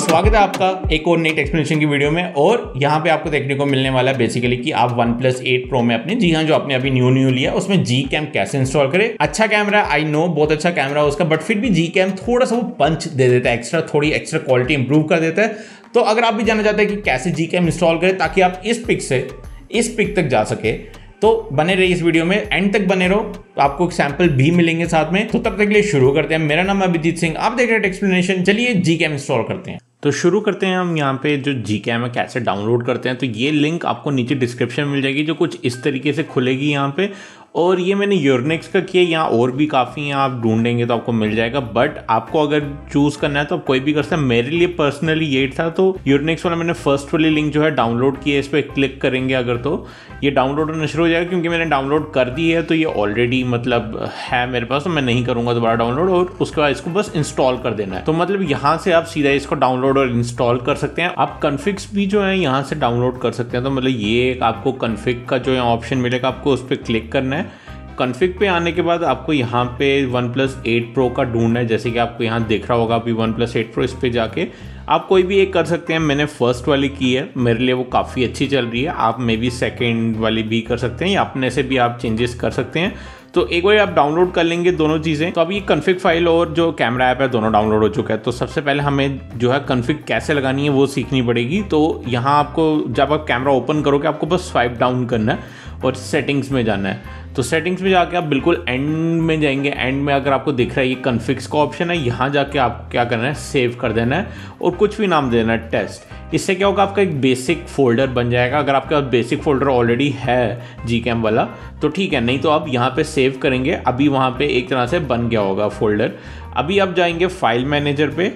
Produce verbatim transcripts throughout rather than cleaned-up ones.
स्वागत है आपका एक और नई एक्सप्लेनेशन की वीडियो में। और यहाँ पे आपको देखने को मिलने वाला है बेसिकली कि आप वन प्लस एट प्रो में अपने, जी हाँ, जो आपने अभी न्यू न्यू लिया उसमें जी कैम कैसे इंस्टॉल करें। अच्छा कैमरा, आई नो बहुत अच्छा कैमरा उसका, बट फिर भी जी कैम थोड़ा सा वो पंच दे देता है, एक्स्ट्रा थोड़ी एक्स्ट्रा क्वालिटी इंप्रूव कर देता है। तो अगर आप भी जानना चाहते हैं कि कैसे जी कैम इंस्टॉल करें ताकि आप इस पिक से इस पिक तक जा सके, तो बने रहिए इस वीडियो में, एंड तक बने रहो, तो आपको एक सैंपल भी मिलेंगे साथ में। तो तब तक के लिए शुरू करते हैं। मेरा नाम है अभिजीत सिंह, आप देख रहे हैं एक्सप्लेनेशन। चलिए जी कैम इंस्टॉल करते हैं। तो शुरू करते हैं हम यहाँ पे जो जी कैम है कैसे डाउनलोड करते हैं। तो ये लिंक आपको नीचे डिस्क्रिप्शन में मिल जाएगी, जो कुछ इस तरीके से खुलेगी यहाँ पे। और ये मैंने यूनिक्स का किया, यहाँ और भी काफ़ी हैं, आप ढूंढेंगे तो आपको मिल जाएगा। बट आपको अगर चूज़ करना है तो आप कोई भी कर सकते हैं। मेरे लिए पर्सनली ये था, तो यूनिक्स वाला मैंने फर्स्ट वाली लिंक जो है डाउनलोड की है, इस पर क्लिक करेंगे अगर तो ये डाउनलोड होना शुरू हो जाएगा। क्योंकि मैंने डाउनलोड कर दी है तो ये ऑलरेडी मतलब है मेरे पास, तो मैं नहीं करूँगा दोबारा डाउनलोड। और उसके बाद इसको बस इंस्टॉल कर देना है। तो मतलब यहाँ से आप सीधा इसको डाउनलोड और इंस्टॉल कर सकते हैं। आप कन्फिग्स भी जो है यहाँ से डाउनलोड कर सकते हैं। तो मतलब ये आपको कन्फिग का जो यहाँ ऑप्शन मिलेगा, आपको उस पर क्लिक करना है। कन्फिग पे आने के बाद आपको यहाँ पे वन प्लस एट प्रो का ढूंढना है, जैसे कि आपको यहाँ दिख रहा होगा अभी वन प्लस एट प्रो। इस पे जाके आप कोई भी एक कर सकते हैं। मैंने फर्स्ट वाली की है, मेरे लिए वो काफ़ी अच्छी चल रही है। आप मे बी सेकेंड वाली भी कर सकते हैं, या अपने से भी आप चेंजेस कर सकते हैं। तो एक बार आप डाउनलोड कर लेंगे दोनों चीज़ें। तो अभी ये कन्फिग फाइल और जो कैमरा ऐप है दोनों डाउनलोड हो चुका है। तो सबसे पहले हमें जो है कन्फिग कैसे लगानी है वो सीखनी पड़ेगी। तो यहाँ आपको जब आप कैमरा ओपन करोगे आपको बस स्वाइप डाउन करना है और सेटिंग्स में जाना है। तो सेटिंग्स में जाके आप बिल्कुल एंड में जाएंगे। एंड में अगर आपको दिख रहा है ये कन्फिग्स का ऑप्शन है, यहाँ जाके आपको क्या करना है, सेव कर देना है और कुछ भी नाम देना है, टेस्ट। इससे क्या होगा, आपका एक बेसिक फोल्डर बन जाएगा। अगर आपके पास बेसिक फोल्डर ऑलरेडी है जी कैम वाला तो ठीक है, नहीं तो आप यहाँ पे सेव करेंगे। अभी वहाँ पे एक तरह से बन गया होगा फोल्डर। अभी आप जाएंगे फाइल मैनेजर पे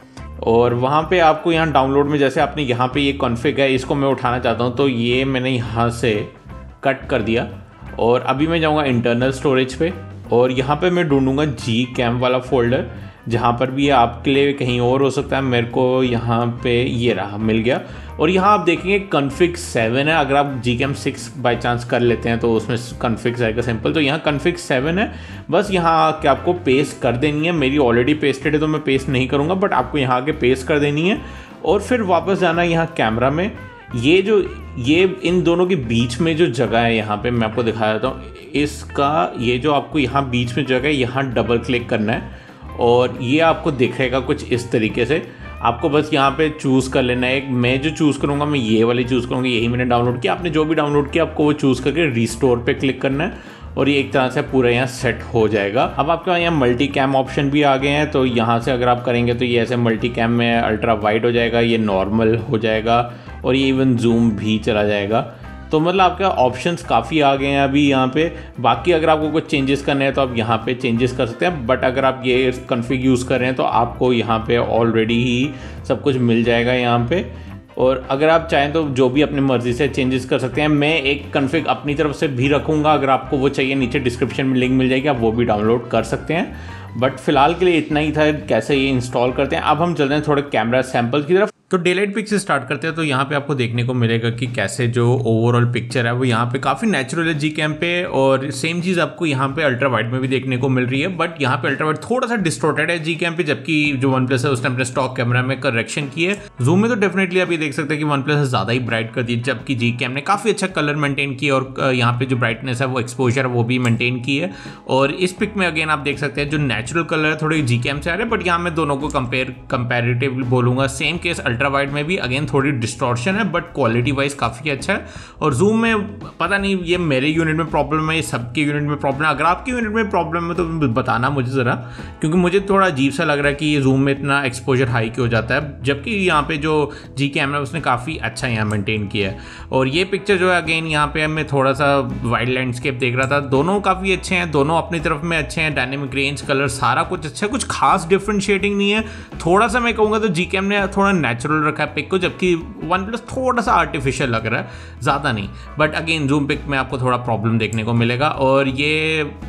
और वहाँ पे आपको यहाँ डाउनलोड में, जैसे आपने यहाँ पे ये कॉन्फ़िग है, इसको मैं उठाना चाहता हूँ तो ये मैंने यहाँ से कट कर दिया। और अभी मैं जाऊँगा इंटरनल स्टोरेज पे और यहाँ पे मैं ढूंढूंगा जी कैम वाला फोल्डर, जहाँ पर भी आपके लिए कहीं और हो सकता है। मेरे को यहाँ पे ये रहा, मिल गया। और यहाँ आप देखेंगे कन्फिग सेवन है। अगर आप G cam six by chance कर लेते हैं तो उसमें कन्फिग आएगा सिंपल। तो यहाँ कन्फिग सेवन है, बस यहाँ आके आपको पेस्ट कर देनी है। मेरी ऑलरेडी पेस्टेड है तो मैं पेस्ट नहीं करूँगा, बट आपको यहाँ आके पेस्ट कर देनी है। और फिर वापस जाना है यहाँ कैमरा में। ये जो ये इन दोनों के बीच में जो जगह है, यहाँ पे मैं आपको दिखा देता हूँ। इसका ये जो आपको यहाँ बीच में जगह है, यहाँ डबल क्लिक करना है और ये आपको दिखेगा कुछ इस तरीके से। आपको बस यहाँ पे चूज़ कर लेना है एक। मैं जो चूज़ करूँगा मैं ये वाली चूज़ करूँगा, यही मैंने डाउनलोड किया। आपने जो भी डाउनलोड किया आपको वो चूज़ करके रिस्टोर पे क्लिक करना है और ये एक तरह से पूरा यहाँ सेट हो जाएगा। अब आपके यहाँ मल्टी कैम ऑप्शन भी आ गए हैं। तो यहाँ से अगर आप करेंगे तो ये ऐसे मल्टी कैम में अल्ट्रा वाइड हो जाएगा, ये नॉर्मल हो जाएगा और ये इवन जूम भी चला जाएगा। तो मतलब आपके ऑप्शंस काफ़ी आ गए हैं अभी यहाँ पे। बाकी अगर आपको कुछ चेंजेस करने हैं तो आप यहाँ पे चेंजेस कर सकते हैं। बट अगर आप ये कन्फिग यूज़ कर रहे हैं तो आपको यहाँ पे ऑलरेडी ही सब कुछ मिल जाएगा यहाँ पे। और अगर आप चाहें तो जो भी अपनी मर्ज़ी से चेंजेस कर सकते हैं। मैं एक कन्फिग अपनी तरफ से भी रखूँगा, अगर आपको वो चाहिए नीचे डिस्क्रिप्शन में लिंक मिल जाएगी, आप वो भी डाउनलोड कर सकते हैं। बट फिलहाल के लिए इतना ही था कैसे ये इंस्टॉल करते हैं। अब हम चलते हैं थोड़े कैमरा सैंपल की तरफ। तो डेलाइट पिक से स्टार्ट करते हैं। तो यहाँ पे आपको देखने को मिलेगा कि कैसे जो ओवरऑल पिक्चर है वो यहाँ पे काफ़ी नेचुरल है जी कैम पे। और सेम चीज़ आपको यहाँ पे अल्ट्रा वाइड में भी देखने को मिल रही है, बट यहाँ पे अल्ट्रा वाइड थोड़ा सा डिस्टॉर्टेड है जी कैम पे, जबकि जो वन प्लस है उसने अपने स्टॉक कैमरा में करेक्शन की है। जूम में तो डेफिनेटली आप ये देख सकते हैं कि वन प्लस ज़्यादा ही ब्राइट कर दी, जबकि जी कैम ने काफ़ी अच्छा कलर मेंटेन किया और यहाँ पे जो ब्राइटनेस है वो एक्सपोजर है वो भी मेंटेन की है। और इस पिक में अगेन आप देख सकते हैं जो नेचुरल कलर है थोड़े जी कैम से आ रहे हैं, बट यहाँ मैं दोनों को कंपेयर कंपेरेटिवली बोलूँगा। सेम केस अल्ट्रा वाइड में भी अगेन थोड़ी डिस्टॉर्शन है, बट क्वालिटी वाइज काफ़ी अच्छा है। और जूम में पता नहीं ये मेरे यूनिट में प्रॉब्लम है, ये सबके यूनिट में प्रॉब्लम है। अगर आपके यूनिट में प्रॉब्लम है तो बताना मुझे ज़रा, क्योंकि मुझे थोड़ा अजीब सा लग रहा है कि ये जूम में इतना एक्सपोजर हाई क्यों हो जाता है, जबकि यहाँ पे जो जी कैमरा है उसने काफ़ी अच्छा यहाँ मेंटेन किया है। और ये पिक्चर जो है अगेन यहाँ पे मैं थोड़ा सा वाइल्ड लैंडस्केप देख रहा था। दोनों काफ़ी अच्छे हैं, दोनों अपनी तरफ में अच्छे हैं। डायनेमिक रेंज, कलर सारा कुछ अच्छा है, कुछ खास डिफरेंशिएटिंग नहीं है। थोड़ा सा मैं कहूँगा तो जी कैम ने थोड़ा नेचुरल रखा है पिक को, जबकि वन प्लस थोड़ा सा आर्टिफिशियल लग रहा है, ज़्यादा नहीं। बट अगेन जूम पिक में आपको थोड़ा प्रॉब्लम देखने को मिलेगा। और ये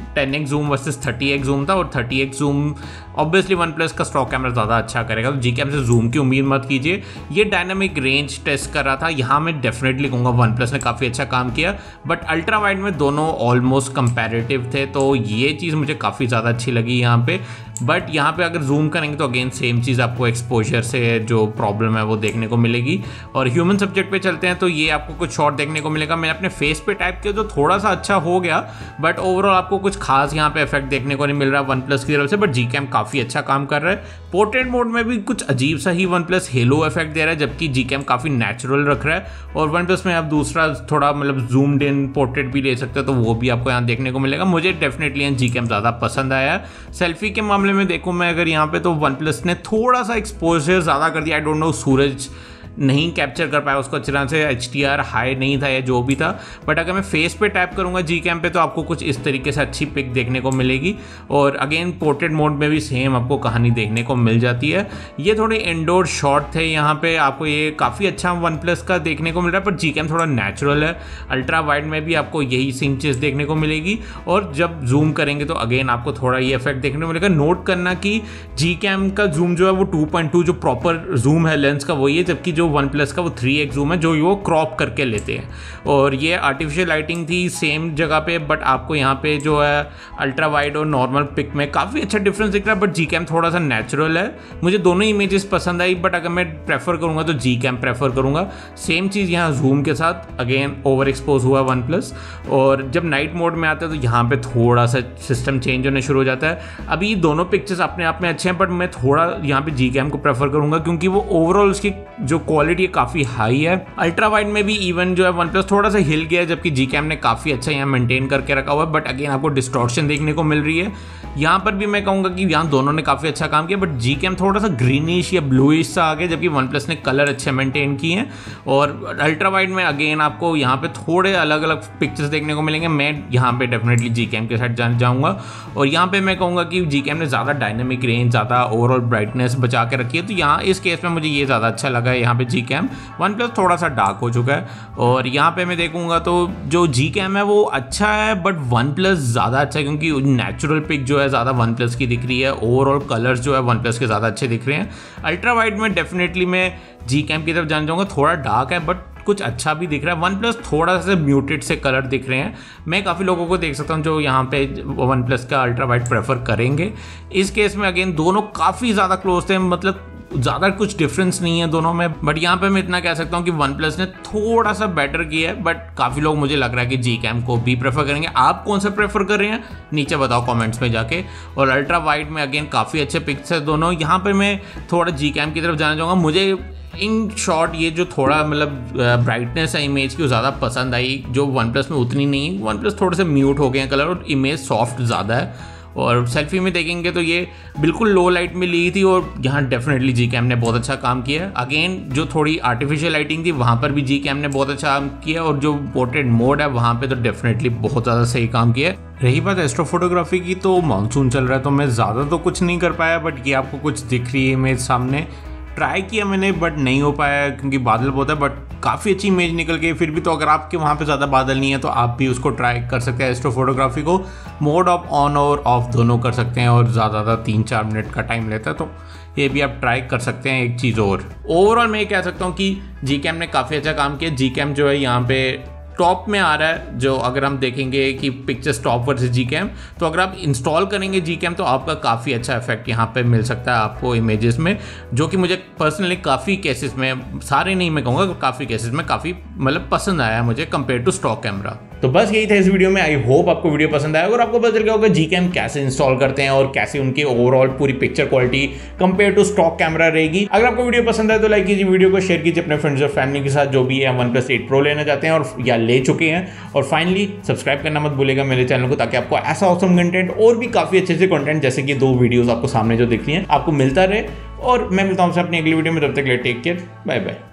ten x zoom versus thirty x zoom था, और thirty x zoom obviously OnePlus का स्टॉक कैमरा ज़्यादा अच्छा करेगा, तो जी कैम से जूम की उम्मीद मत कीजिए। ये डायनामिक रेंज टेस्ट कर रहा था, यहाँ मैं डेफिनेटली कहूँगा वन प्लस ने काफ़ी अच्छा काम किया, बट अल्ट्रा वाइड में दोनों ऑलमोस्ट कंपैरेटिव थे, तो ये चीज़ मुझे काफ़ी ज़्यादा अच्छी लगी यहाँ पे। बट यहाँ पे अगर जूम करेंगे तो अगेन सेम चीज़ आपको एक्सपोजर से जो प्रॉब्लम है वो देखने को मिलेगी। और ह्यूमन सब्जेक्ट पे चलते हैं तो ये आपको कुछ शॉट देखने को मिलेगा। मैंने अपने फेस पे टाइप किया तो थोड़ा सा अच्छा हो गया, बट ओवरऑल आपको कुछ खास यहाँ पे इफेक्ट देखने को नहीं मिल रहा वन प्लस की तरफ से, बट जी कैम काफ़ी अच्छा काम कर रहा है। पोर्ट्रेट मोड में भी कुछ अजीब सा ही वन प्लस हेलो इफेक्ट दे रहा है, जबकि जी कैम काफ़ी नेचुरल रख रहा है। और वन प्लस में आप दूसरा थोड़ा मतलब जूम्ड इन पोर्ट्रेट भी ले सकते हो, तो वो भी आपको यहाँ देखने को मिलेगा। मुझे डेफिनेटली यहाँ जी कैम ज़्यादा पसंद आया। सेल्फी के मामले में देखूँ मैं अगर यहाँ पे, तो वन प्लस ने थोड़ा सा एक्सपोजर ज़्यादा कर दिया। आई डोंट नो सूरज नहीं कैप्चर कर पाया उसको अच्छी तरह से, एच टी आर हाई नहीं था या जो भी था। बट अगर मैं फेस पे टैप करूँगा जी कैम पे तो आपको कुछ इस तरीके से अच्छी पिक देखने को मिलेगी। और अगेन पोर्ट्रेट मोड में भी सेम आपको कहानी देखने को मिल जाती है। ये थोड़े इंडोर शॉट थे यहाँ पे, आपको ये काफ़ी अच्छा वन प्लस का देखने को मिल रहा है, पर जी कैम थोड़ा नेचुरल है। अल्ट्रा वाइड में भी आपको यही सेम चीज़ देखने को मिलेगी, और जब जूम करेंगे तो अगेन आपको थोड़ा ये इफेक्ट देखने को मिलेगा। नोट करना कि जी कैम का जूम जो है वो टू पॉइंट टू जो प्रॉपर जूम है लेंस का वही है, जबकि जो वन प्लस का वो थ्री एक्स जूम है जो वो क्रॉप करके लेते हैं। और ये आर्टिफिशियल लाइटिंग थी सेम जगह पे, बट आपको यहाँ पे जो है अल्ट्रा वाइड और नॉर्मल पिक में काफ़ी अच्छा डिफरेंस दिख रहा है। बट जी कैम थोड़ा सा नेचुरल है। मुझे दोनों इमेजेस पसंद आई, बट अगर मैं प्रेफर करूँगा तो जी कैम प्रेफर करूँगा। सेम चीज़ यहाँ जूम के साथ अगेन ओवर एक्सपोज हुआ वन प्लस। और जब नाइट मोड में आता है तो यहाँ पे थोड़ा सा सिस्टम चेंज होने शुरू हो जाता है। अभी दोनों पिक्चर्स अपने आप में अच्छे हैं, बट मैं थोड़ा यहाँ पे जी कैम को प्रेफर करूँगा, क्योंकि वो ओवरऑल उसकी जो क्वालिटी है काफ़ी हाई है। अल्ट्रा वाइड में भी इवन जो है वन प्लस थोड़ा सा हिल गया है, जबकि जी कैम ने काफ़ी अच्छा यहाँ मेंटेन करके रखा हुआ है। बट अगेन आपको डिस्टॉर्शन देखने को मिल रही है। यहाँ पर भी मैं कहूँगा कि यहाँ दोनों ने काफ़ी अच्छा काम किया, बट जी कैम थोड़ा सा ग्रीनिश या ब्लूइश सा आ गया, जबकि वन प्लस ने कलर अच्छे मेंटेन किए हैं। और अल्ट्रा वाइड में अगेन आपको यहाँ पे थोड़े अलग अलग पिक्चर्स देखने को मिलेंगे। मैं यहाँ पे डेफिनेटली जी कैम के साथ जान जाऊँगा। और यहाँ पे मैं कहूँगा कि जी कैम ने ज़्यादा डायनेमिक रेंज, ज़्यादा ओवरऑल ब्राइटनेस बचा के रखी है, तो यहाँ इस केस में मुझे ये ज़्यादा अच्छा लगा है। यहाँ पे जी कैम वन प्लस थोड़ा सा डार्क हो चुका है। और यहाँ पे मैं देखूंगा तो जो जी कैम है वो अच्छा है, बट वन प्लस ज़्यादा अच्छा है, क्योंकि नेचुरल पिक जो है ज़्यादा वन प्लस की दिख रही है। ओवरऑल कलर्स जो है वन प्लस के ज़्यादा अच्छे दिख रहे हैं। अल्ट्रा वाइड में डेफिनेटली मैं जी कैम की तरफ जाना चाहूँगा। थोड़ा डार्क है बट कुछ अच्छा भी दिख रहा है। वन प्लस थोड़ा सा म्यूटेड से कलर दिख रहे हैं। मैं काफ़ी लोगों को देख सकता हूँ जो यहाँ पे वन प्लस का अल्ट्रा वाइड प्रेफर करेंगे। इस केस में अगेन दोनों काफ़ी ज़्यादा क्लोज थे, मतलब ज़्यादा कुछ डिफरेंस नहीं है दोनों में। बट यहाँ पे मैं इतना कह सकता हूँ कि वन प्लस ने थोड़ा सा बेटर किया है, बट काफ़ी लोग मुझे लग रहा है कि जी कैम को भी प्रेफर करेंगे। आप कौन सा प्रेफर कर रहे हैं नीचे बताओ कमेंट्स में जाके। और अल्ट्रा वाइड में अगेन काफ़ी अच्छे पिक्स है दोनों। यहाँ पे मैं थोड़ा जी कैम की तरफ जाना चाहूँगा। मुझे इन शॉर्ट ये जो थोड़ा मतलब ब्राइटनेस है इमेज की वो ज़्यादा पसंद आई, जो वन प्लस में उतनी नहीं है। वन प्लस थोड़े से म्यूट हो गए हैं कलर, और इमेज सॉफ्ट ज़्यादा है। और सेल्फी में देखेंगे तो ये बिल्कुल लो लाइट में ली थी, और यहाँ डेफिनेटली जी कैम ने बहुत अच्छा काम किया है। अगेन जो थोड़ी आर्टिफिशियल लाइटिंग थी वहाँ पर भी जी कैम ने बहुत अच्छा काम किया, और जो पोर्ट्रेट मोड है वहाँ पे तो डेफिनेटली बहुत ज़्यादा सही काम किया है। रही बात एस्ट्रो फोटोग्राफी की, तो मानसून चल रहा है तो मैं ज़्यादा तो कुछ नहीं कर पाया, बट ये आपको कुछ दिख रही है इमेज सामने। ट्राई किया मैंने बट नहीं हो पाया क्योंकि बादल बहुत है, बट काफ़ी अच्छी इमेज निकल गई। फिर भी तो अगर आपके वहाँ पे ज़्यादा बादल नहीं है तो आप भी उसको ट्राई कर सकते हैं। एस्ट्रो फोटोग्राफी को मोड ऑफ ऑन और ऑफ दोनों कर सकते हैं, और ज़्यादा ज़्यादा तीन चार मिनट का टाइम लेता है, तो ये भी आप ट्राई कर सकते हैं। एक चीज़ और ओवरऑल मैं ये कह सकता हूँ कि जी कैम ने काफ़ी अच्छा काम किया। जी कैम जो है यहाँ पे टॉप में आ रहा है। जो अगर हम देखेंगे कि pictures top versus G cam, तो अगर आप इंस्टॉल करेंगे जी कैम तो आपका काफ़ी अच्छा इफेक्ट यहाँ पे मिल सकता है आपको इमेजेस में, जो कि मुझे पर्सनली काफ़ी केसेस में, सारे नहीं मैं कहूँगा, काफ़ी केसेस में काफ़ी मतलब पसंद आया मुझे कंपेयर टू स्टॉक कैमरा। तो बस यही था इस वीडियो में। आई होप आपको वीडियो पसंद आया, और आपको पता चल गया होगा जी कैम कैसे इंस्टॉल करते हैं और कैसे उनकी ओवरऑल पूरी picture quality compare to stock camera रहेगी। अगर आपको वीडियो पसंद आए तो लाइक कीजिए, वीडियो को शेयर कीजिए अपने फ्रेंड्स और फैमिली के साथ जो भी है वन प्लस एट प्रो लेना चाहते हैं और या ले चुके हैं। और फाइनली सब्सक्राइब करना मत भूलेगा मेरे चैनल को, ताकि आपको ऐसा ऑसम कंटेंट और भी काफ़ी अच्छे अच्छे कंटेंट जैसे कि दो वीडियोस आपको सामने जो दिख रही हैं आपको मिलता रहे। और मैं मिलता हूँ आपसे अपनी अगली वीडियो में, तब तक के लिए टेक केयर, बाय बाय।